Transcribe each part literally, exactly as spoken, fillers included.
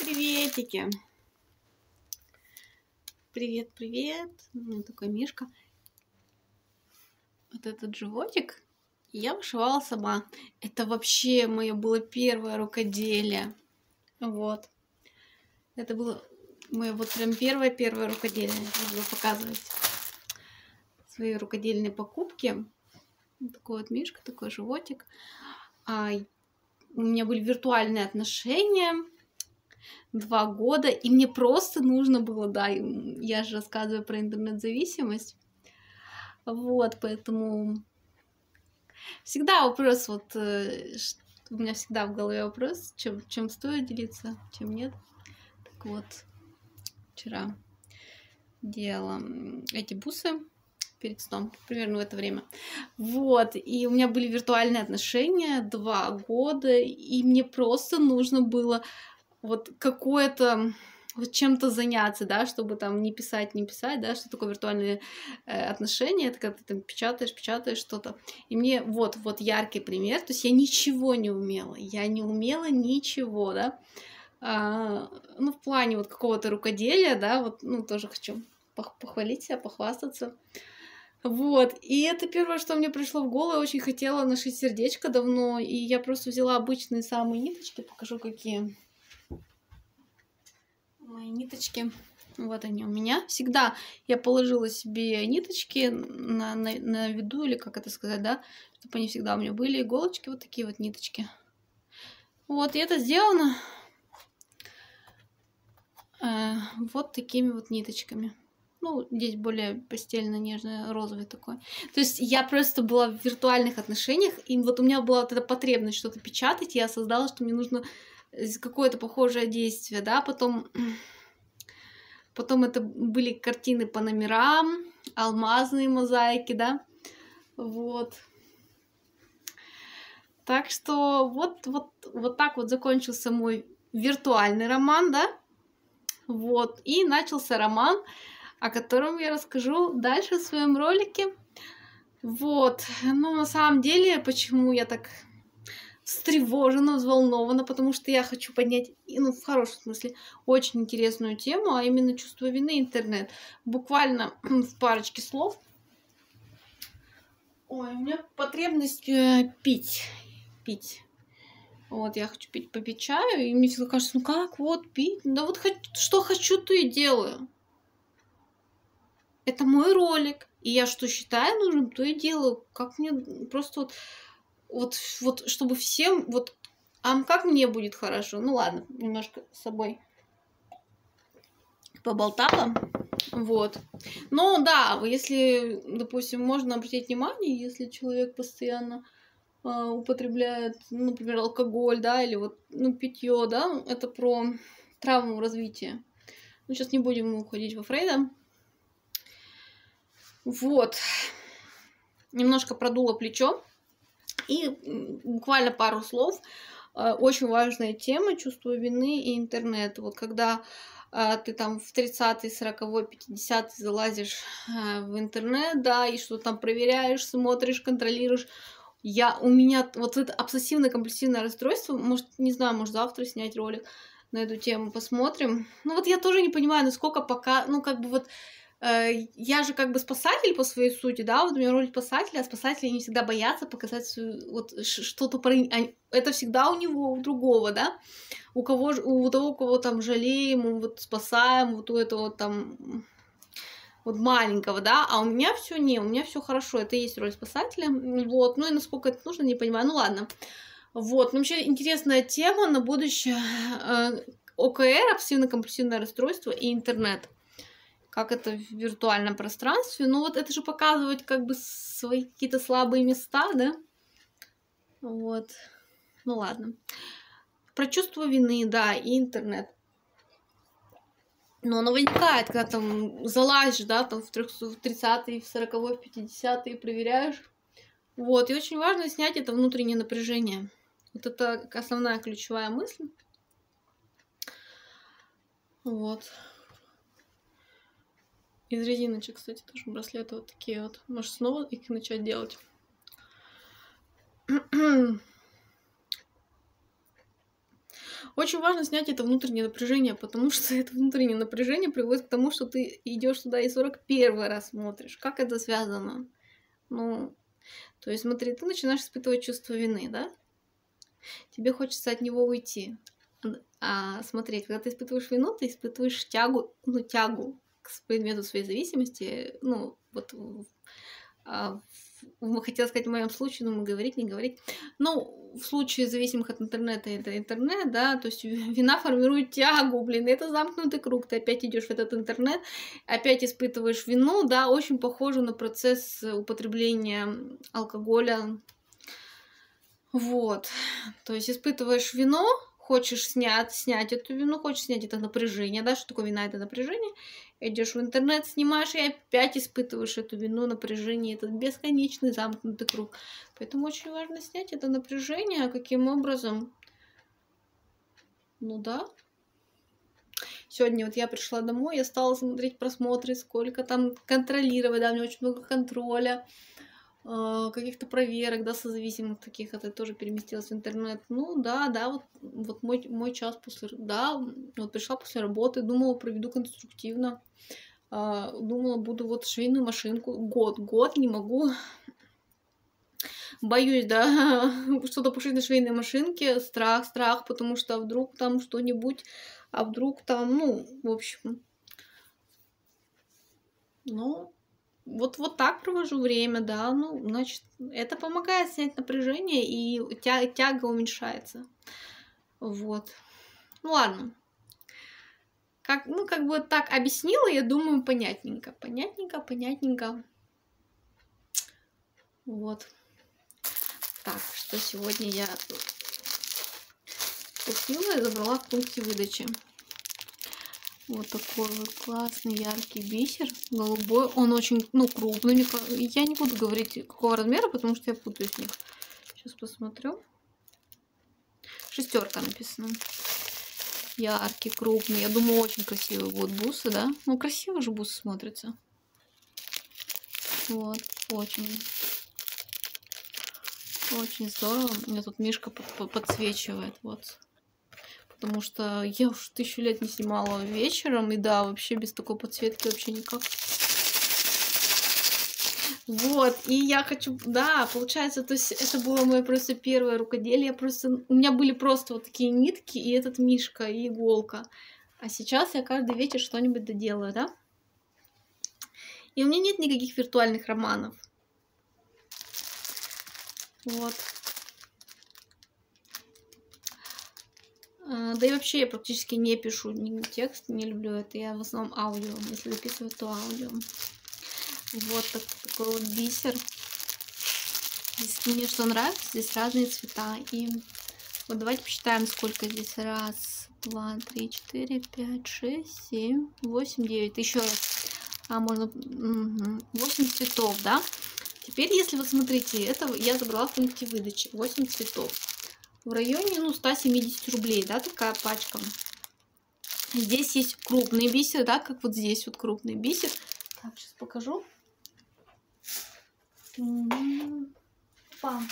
Приветики. Привет, привет. Ну, такой мишка. Вот этот животик я вышивала сама. Это вообще мое было первое рукоделие. Вот. Это было мое вот прям первое-первое рукоделие. Я буду показывать свои рукодельные покупки. Вот такой вот мишка, такой животик. А у меня были виртуальные отношения. Два года, и мне просто нужно было, да, я же рассказываю про интернет-зависимость, вот, поэтому всегда вопрос, вот, у меня всегда в голове вопрос, чем, чем стоит делиться, чем нет. Так вот, вчера делала эти бусы перед сном, примерно в это время, вот, и у меня были виртуальные отношения два года, и мне просто нужно было вот какое-то вот чем-то заняться, да, чтобы там не писать, не писать, да, что такое виртуальные э, отношения, это когда ты там печатаешь, печатаешь что-то. И мне вот, вот яркий пример, то есть я ничего не умела, я не умела ничего, да, а, ну, в плане вот какого-то рукоделия, да, вот, ну, тоже хочу похвалить себя, похвастаться. Вот, и это первое, что мне пришло в голову, я очень хотела нашить сердечко давно, и я просто взяла обычные самые ниточки, покажу какие. Мои ниточки, вот они у меня. Всегда я положила себе ниточки на, на, на виду, или как это сказать, да, чтобы они всегда у меня были. Иголочки, вот такие вот ниточки. Вот, и это сделано э, вот такими вот ниточками. Ну, здесь более постельно-нежно-розовый такой. То есть я просто была в виртуальных отношениях, и вот у меня была вот эта потребность что-то печатать, и я осознала, что мне нужно какое-то похожее действие, да, потом... Потом это были картины по номерам, алмазные мозаики, да, вот. Так что вот, вот, вот так вот закончился мой виртуальный роман, да, вот. И начался роман, о котором я расскажу дальше в своем ролике. Вот, ну на самом деле, почему я так встревожена, взволнована, потому что я хочу поднять, ну, в хорошем смысле, очень интересную тему, а именно чувство вины, интернет. Буквально в парочке слов. Ой, у меня потребность э, пить. Пить. Вот, я хочу пить, попить чаю, и мне всегда кажется, ну как, вот, пить? Да вот что хочу, то и делаю. Это мой ролик, и я что считаю нужным, то и делаю. Как мне просто вот... Вот, вот, чтобы всем, вот, а как мне будет хорошо? Ну ладно, немножко с собой поболтала, вот. Но да, если, допустим, можно обратить внимание, если человек постоянно э, употребляет, ну, например, алкоголь, да, или вот, ну, питье, да, это про травму развития. Ну, сейчас не будем уходить во Фрейда. Вот. Немножко продула плечо. И буквально пару слов. Очень важная тема — чувство вины и интернет. Вот когда э, ты там в тридцатый, сороковой, пятидесятый залазишь э, в интернет, да, и что там проверяешь, смотришь, контролируешь. Я, у меня вот это обсессивно-компульсивное расстройство, может, не знаю, может, завтра снять ролик на эту тему, посмотрим. Ну вот я тоже не понимаю, насколько пока, ну как бы вот, я же как бы спасатель по своей сути, да, вот у меня роль спасателя, а спасатели не всегда боятся показать свою, вот что-то про... Это всегда у него, у другого, да, у кого, у того, кого там жалеем, вот спасаем, вот у этого там вот маленького, да, а у меня все не, у меня все хорошо, это и есть роль спасателя, вот, ну и насколько это нужно, не понимаю, ну ладно, вот, ну вообще интересная тема на будущее, ОКР, обсессивно-компульсивное расстройство и интернет. Как это в виртуальном пространстве. Ну вот это же показывать как бы свои какие-то слабые места, да? Вот. Ну ладно. Про чувство вины, да, и интернет. Но оно возникает, когда там залазишь, да, там в тридцатый, в сороковой, в пятидесятый проверяешь. Вот. И очень важно снять это внутреннее напряжение. Вот это основная ключевая мысль. Вот. Из резиночек, кстати, тоже браслеты вот такие вот. Может, снова их начать делать. Очень важно снять это внутреннее напряжение, потому что это внутреннее напряжение приводит к тому, что ты идешь туда и сорок первый раз смотришь. Как это связано? Ну, то есть, смотри, ты начинаешь испытывать чувство вины, да? Тебе хочется от него уйти. А смотри, когда ты испытываешь вину, ты испытываешь тягу, ну, тягу к предмету своей зависимости. Ну, вот а, в, хотела сказать в моем случае, но говорить, не говорить. Ну, в случае зависимых от интернета, это интернет, да, то есть вина формирует тягу, блин, это замкнутый круг, ты опять идешь в этот интернет, опять испытываешь вину, да, очень похоже на процесс употребления алкоголя. Вот, то есть испытываешь вину, хочешь снять, снять эту вину, хочешь снять это напряжение, да, что такое вина, это напряжение, идешь в интернет, снимаешь и опять испытываешь эту вину, напряжение, этот бесконечный замкнутый круг. Поэтому очень важно снять это напряжение, каким образом, ну да. Сегодня вот я пришла домой, я стала смотреть просмотры, сколько там контролировать, да, у меня очень много контроля, каких-то проверок, да, созависимых таких, это тоже переместилось в интернет. Ну, да, да, вот, вот мой, мой час после, да, вот пришла после работы, думала, проведу конструктивно, думала, буду вот швейную машинку, год, год не могу, боюсь, да, что-то пошить на швейной машинке, страх, страх, потому что вдруг там что-нибудь, а вдруг там, ну, в общем, ну... Вот, вот так провожу время, да, ну, значит, это помогает снять напряжение, и тя тяга уменьшается. Вот. Ну, ладно. Как, ну, как бы так объяснила, я думаю, понятненько. Понятненько, понятненько. Вот. Так, что сегодня я купила и забрала в пункте выдачи. Вот такой вот классный яркий бисер, голубой. Он очень, ну, крупный. Я не буду говорить, какого размера, потому что я путаюсь в них. Сейчас посмотрю. Шестерка написано. Яркий, крупный. Я думаю, очень красивые будут бусы, да? Ну, красиво же бусы смотрятся. Вот, очень. Очень здорово. У меня тут мишка подсвечивает, вот. Потому что я уж тысячу лет не снимала вечером. И да, вообще без такой подсветки вообще никак. Вот, и я хочу, да, получается, то есть это было мое просто первое рукоделие. Просто у меня были просто вот такие нитки, и этот мишка, и иголка. А сейчас я каждый вечер что-нибудь доделаю, да? И у меня нет никаких виртуальных романов. Вот. Да и вообще я практически не пишу текст, не люблю это. Я в основном аудио, если записывать, то аудио. Вот так, такой вот бисер. Здесь мне что нравится, здесь разные цвета. И вот давайте посчитаем, сколько здесь. Раз, два, три, четыре, пять, шесть, семь, восемь, девять. Еще раз. А, можно... восемь цветов, да? Теперь, если вы смотрите, это я забрала в пункте выдачи. восемь цветов. В районе, ну, ста семидесяти рублей, да, такая пачка. Здесь есть крупный бисер, да, как вот здесь вот крупный бисер. Так, сейчас покажу. Пам.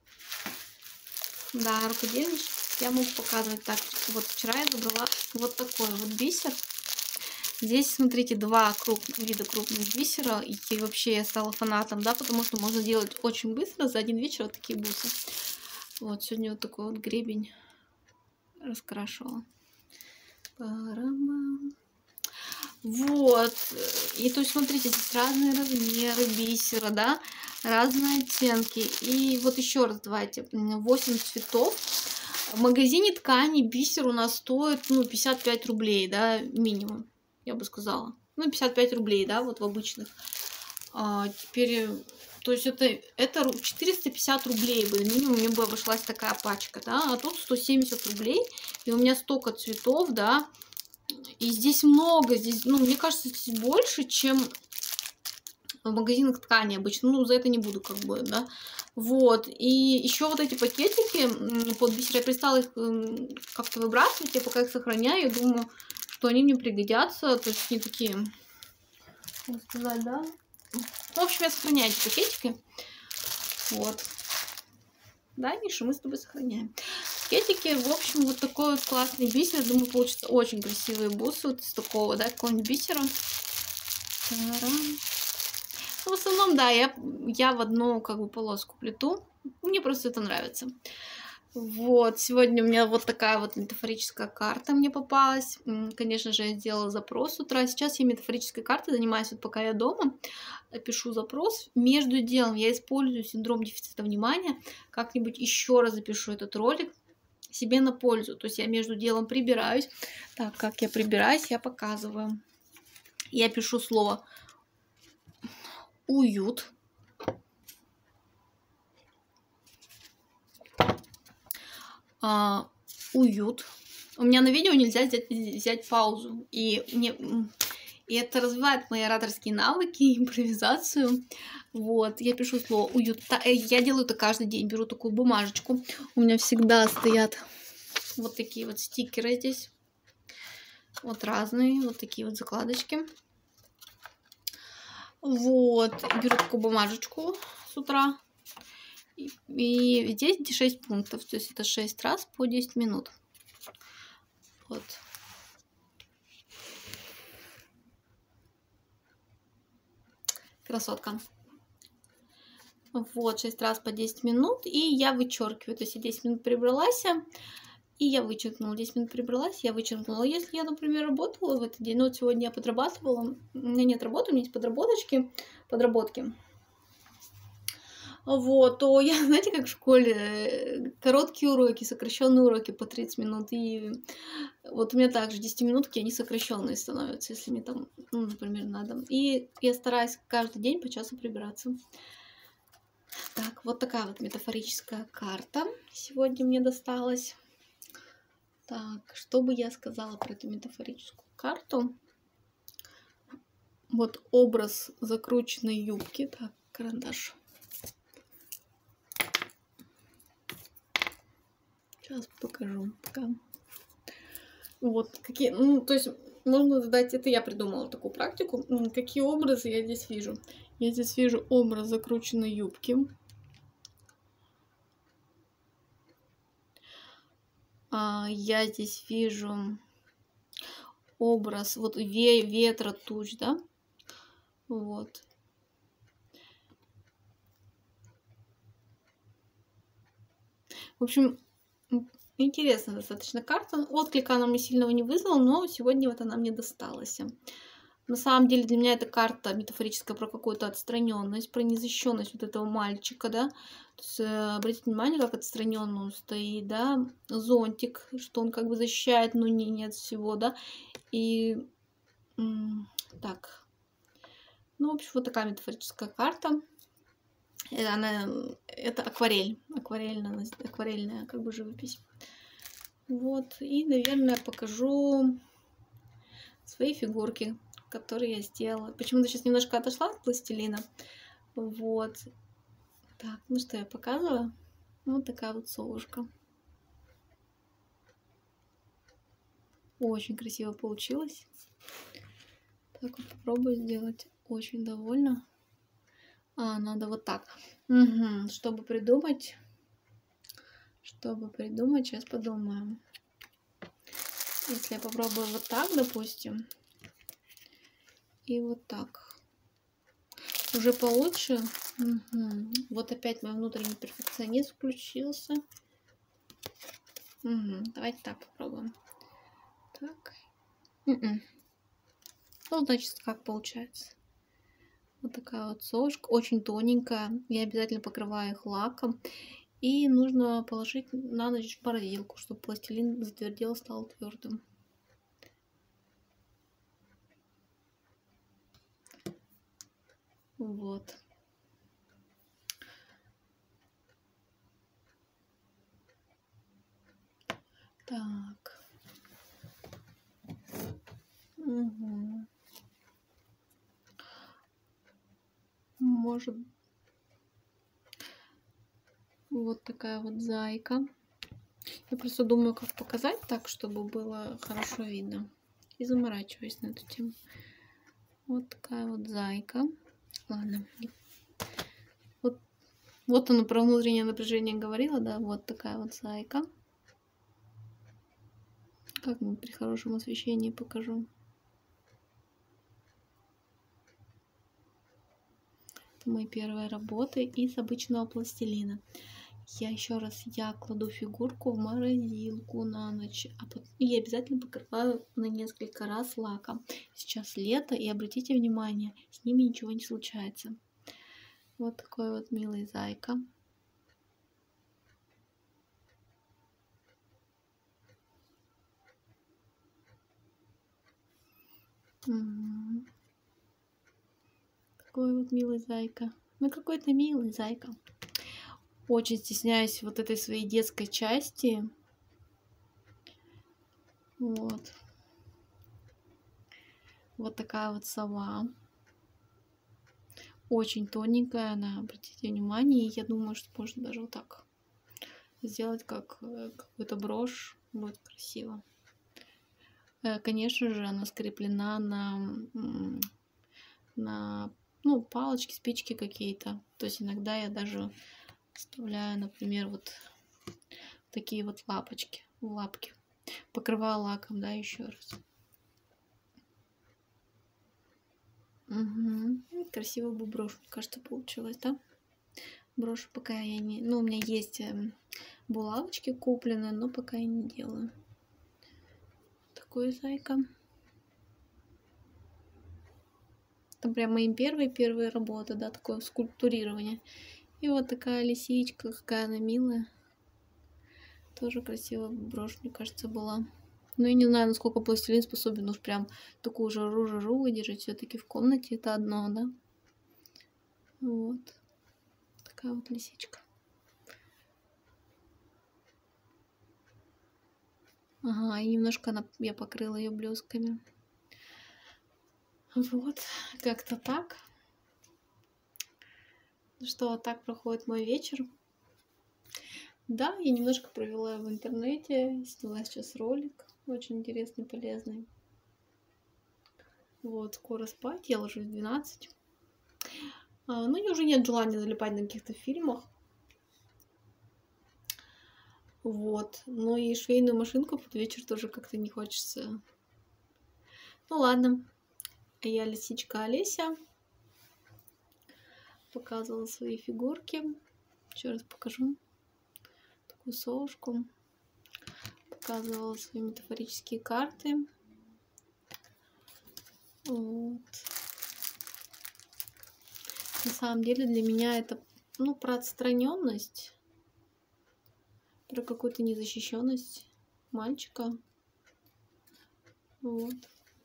Да, рукодельничек я могу показывать. Так, вот вчера я забрала вот такой вот бисер. Здесь, смотрите, два круп... вида крупных бисера. И вообще я стала фанатом, да, потому что можно делать очень быстро, за один вечер вот такие бусы. Вот, сегодня вот такой вот гребень раскрашивала. Парам-бам. Вот. И то есть, смотрите, здесь разные размеры бисера, да, разные оттенки. И вот еще раз давайте. восемь цветов. В магазине ткани бисер у нас стоит, ну, пятьдесят пять рублей, да, минимум, я бы сказала. Ну, пятьдесят пять рублей, да, вот в обычных. А, теперь, то есть это, это четыреста пятьдесят рублей бы минимум мне бы обошлась такая пачка, да, а тут сто семьдесят рублей. И у меня столько цветов, да. И здесь много, здесь, ну, мне кажется, здесь больше, чем в магазинах ткани обычно. Ну, за это не буду, как бы, да. Вот. И еще вот эти пакетики под бисер, я перестала их как-то выбрасывать, я пока их сохраняю, я думаю, что они мне пригодятся. То есть они такие, как сказать, да. В общем, я сохраняю эти пакетики. Вот. Да, Миша, мы с тобой сохраняем. пакетике. В общем, вот такой вот классный бисер. Думаю, получится очень красивые бусы вот из такого, да, какого-нибудь бисера. Та-рам. Ну, в основном, да, я, я в одну как бы полоску плету. Мне просто это нравится. Вот, сегодня у меня вот такая вот метафорическая карта мне попалась. Конечно же, я сделала запрос с утра. Сейчас я метафорической картой занимаюсь, вот пока я дома. Пишу запрос. Между делом я использую синдром дефицита внимания. Как-нибудь еще раз запишу этот ролик себе на пользу. То есть я между делом прибираюсь. Так, как я прибираюсь, я показываю. Я пишу слово уют. А, уют. У меня на видео нельзя взять, взять паузу. И, мне, и это развивает мои ораторские навыки, импровизацию. Вот, я пишу слово уют. Я делаю это каждый день. Беру такую бумажечку. У меня всегда стоят вот такие вот стикеры здесь. Вот разные. Вот такие вот закладочки. Вот, беру такую бумажечку с утра. И, и здесь шесть пунктов. То есть это шесть раз по десять минут. Вот. Красотка. Вот, шесть раз по десять минут. И я вычеркиваю. То есть я десять минут прибралась. И я вычеркнула. десять минут прибралась, я вычеркнула. Если я, например, работала в этот день, ну вот сегодня я подрабатывала, у меня нет работы, у меня есть подработочки, подработки. Вот, то я, знаете, как в школе, короткие уроки, сокращенные уроки по тридцать минут. И вот у меня также десятиминутки, они сокращенные становятся, если мне там, ну, например, надо. И я стараюсь каждый день по часу прибираться. Так, вот такая вот метафорическая карта сегодня мне досталась. Так, что бы я сказала про эту метафорическую карту? Вот образ закрученной юбки. Так, карандаш. Сейчас покажу. Пока. Вот какие, ну, то есть можно задать, это я придумала такую практику. Какие образы я здесь вижу? Я здесь вижу образ закрученной юбки. А, я здесь вижу образ вот ве ветра, туч, да? Вот. В общем, интересная достаточно карта. Отклика она мне сильного не вызвала, но сегодня вот она мне досталась. На самом деле для меня эта карта метафорическая про какую-то отстраненность, про незащищенность вот этого мальчика, да. То есть, обратите внимание, как отстраненно он стоит, да. Зонтик, что он как бы защищает, но не, не от всего, да. И так. Ну, в общем, вот такая метафорическая карта. Она, это акварель, акварельная, акварельная как бы живопись. Вот, и, наверное, покажу свои фигурки, которые я сделала. Почему-то сейчас немножко отошла от пластилина. Вот. Так, ну что, я показываю. Вот такая вот совушка. Очень красиво получилось. Так вот попробую сделать. Очень довольна. А, надо вот так. Угу. Чтобы придумать, чтобы придумать, сейчас подумаем. Если я попробую вот так, допустим, и вот так, уже получше. Угу. Вот опять мой внутренний перфекционист включился. Угу. Давайте так попробуем. Так. У-у. Ну, значит, как получается. Вот такая вот совушка, очень тоненькая. Я обязательно покрываю их лаком. И нужно положить на ночь в морозилку, чтобы пластилин затвердел, стал твердым. Вот. Так. Угу. Может, вот такая вот зайка. Я просто думаю, как показать так, чтобы было хорошо видно. И заморачиваюсь на эту тему. Вот такая вот зайка. Ладно. Вот, вот оно про внутреннее напряжение говорила, да. Вот такая вот зайка. Как мы при хорошем освещении покажу. Это мои первые работы из обычного пластилина. Я еще раз я кладу фигурку в морозилку на ночь, а потом и обязательно покрываю на несколько раз лаком. Сейчас лето, и обратите внимание, с ними ничего не случается. Вот такой вот милый зайка. Угу. Такой вот милый зайка. Ну какой-то милый зайка. Очень стесняюсь вот этой своей детской части. Вот. Вот такая вот сова. Очень тоненькая она, обратите внимание. Я думаю, что можно даже вот так сделать, как какую-то брошь. Будет красиво. Конечно же, она скреплена на, на ну, палочки, спички какие-то. То есть иногда я даже вставляю, например, вот такие вот лапочки, лапки. Покрываю лаком, да, еще раз. Угу. Красивая бы брошь, мне кажется, получилось, да? Брошь пока я не... Ну, у меня есть булавочки куплены, но пока я не делаю. Такой зайка. Это прям мои первые-первые работы, да, такое скульптурирование. И вот такая лисичка, какая она милая. Тоже красивая брошь, мне кажется, была. Ну, я не знаю, насколько пластилин способен уж прям такую жару-жару выдержать. Все-таки в комнате это одно, да? Вот. Такая вот лисичка. Ага, и немножко она, я покрыла ее блесками. Вот, как-то так. Что, так проходит мой вечер. Да, я немножко провела в интернете, сняла сейчас ролик, очень интересный, полезный. Вот, скоро спать, я ложусь в двенадцать. А, ну, мне уже нет желания залипать на каких-то фильмах. Вот, но и швейную машинку под вечер тоже как-то не хочется. Ну, ладно, я лисичка Олеся. Показывала свои фигурки. Еще раз покажу. Такую совушку. Показывала свои метафорические карты. Вот. На самом деле для меня это, ну, про отстраненность, про какую-то незащищенность мальчика. Вот.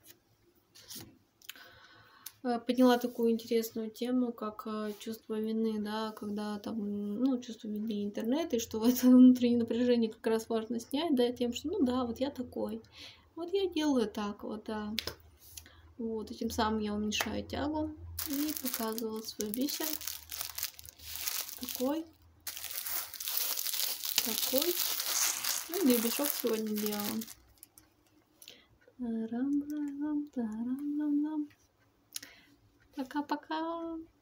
Подняла такую интересную тему, как чувство вины, да, когда там, ну, чувство вины интернета, и что в это внутреннее напряжение как раз важно снять, да, тем, что, ну да, вот я такой, вот я делаю так, вот, да. Вот, и тем самым я уменьшаю тягу и показывала свой бисер. Такой. Такой. Ну, гребешок сегодня делала. Пока-пока.